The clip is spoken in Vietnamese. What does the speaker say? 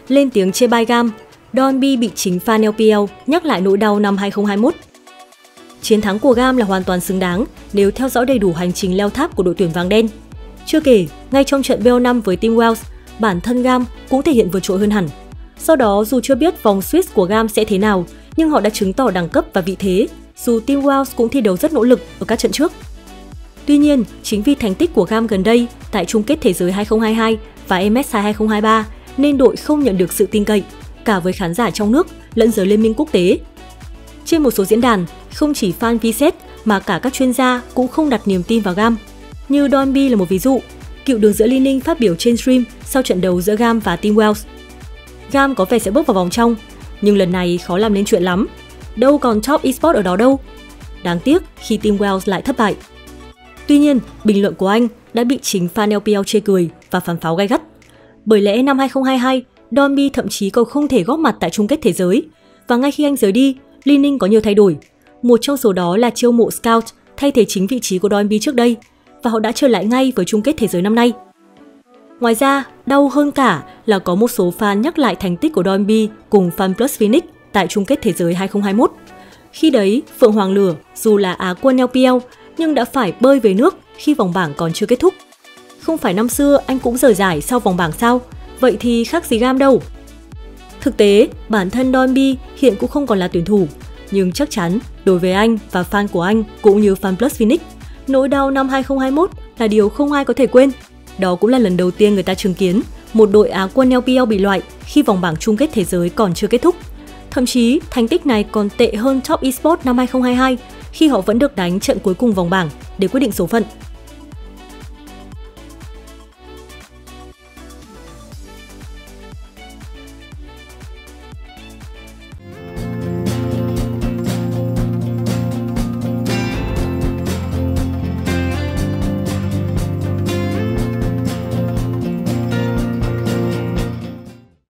Lên tiếng chê bai Gam, Doinbi bị chính fan LPL nhắc lại nỗi đau năm 2021. Chiến thắng của Gam là hoàn toàn xứng đáng nếu theo dõi đầy đủ hành trình leo tháp của đội tuyển vàng đen. Chưa kể, ngay trong trận BO5 với Team Wales, bản thân Gam cũng thể hiện vượt trội hơn hẳn. Sau đó, dù chưa biết vòng Swiss của Gam sẽ thế nào, nhưng họ đã chứng tỏ đẳng cấp và vị thế, dù Team Wales cũng thi đấu rất nỗ lực ở các trận trước. Tuy nhiên, chính vì thành tích của Gam gần đây tại chung kết thế giới 2022 và MSI 2023 nên đội không nhận được sự tin cậy, cả với khán giả trong nước lẫn giới liên minh quốc tế. Trên một số diễn đàn, không chỉ fan Vset mà cả các chuyên gia cũng không đặt niềm tin vào Gam. Như Doinbi là một ví dụ, cựu đường giữa Li Ning phát biểu trên stream sau trận đấu giữa Gam và Team Wales. Gam có vẻ sẽ bước vào vòng trong, nhưng lần này khó làm nên chuyện lắm. Đâu còn top eSports ở đó đâu. Đáng tiếc khi Team Wales lại thất bại. Tuy nhiên, bình luận của anh đã bị chính fan LPL chê cười và phản pháo gay gắt. Bởi lẽ năm 2022, Doinbi thậm chí còn không thể góp mặt tại chung kết thế giới. Và ngay khi anh rời đi, Li Ning có nhiều thay đổi. Một trong số đó là chiêu mộ Scout thay thế chính vị trí của Doinbi trước đây, và họ đã trở lại ngay với chung kết thế giới năm nay. Ngoài ra, đau hơn cả là có một số fan nhắc lại thành tích của Doinbi cùng FunPlus Phoenix tại chung kết thế giới 2021. Khi đấy, Phượng Hoàng Lửa dù là Á quân LPL nhưng đã phải bơi về nước khi vòng bảng còn chưa kết thúc. Không phải năm xưa anh cũng rời giải sau vòng bảng sao? Vậy thì khác gì Gam đâu. Thực tế, bản thân Doinbi hiện cũng không còn là tuyển thủ, nhưng chắc chắn đối với anh và fan của anh cũng như FunPlus Phoenix, nỗi đau năm 2021 là điều không ai có thể quên. Đó cũng là lần đầu tiên người ta chứng kiến một đội Á quân LPL bị loại khi vòng bảng chung kết thế giới còn chưa kết thúc. Thậm chí, thành tích này còn tệ hơn top eSports năm 2022 khi họ vẫn được đánh trận cuối cùng vòng bảng để quyết định số phận.